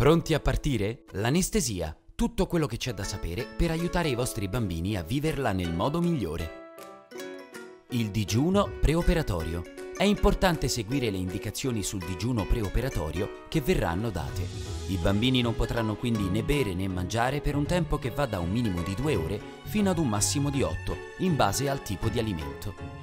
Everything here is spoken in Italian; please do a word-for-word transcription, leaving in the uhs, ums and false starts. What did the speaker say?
Pronti a partire? L'anestesia, tutto quello che c'è da sapere per aiutare i vostri bambini a viverla nel modo migliore. Il digiuno preoperatorio. È importante seguire le indicazioni sul digiuno preoperatorio che verranno date. I bambini non potranno quindi né bere né mangiare per un tempo che va da un minimo di due ore fino ad un massimo di otto, in base al tipo di alimento.